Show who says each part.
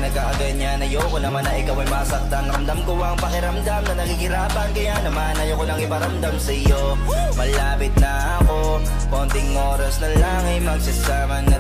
Speaker 1: nagkakaganyan. Ayoko naman na ikaw ay masaktan. Ramdam ko ang pakiramdam na nagkikirapan, kaya naman ayoko lang iparamdam sa'yo. Malapit na ako, konting oras na lang ay magsasama na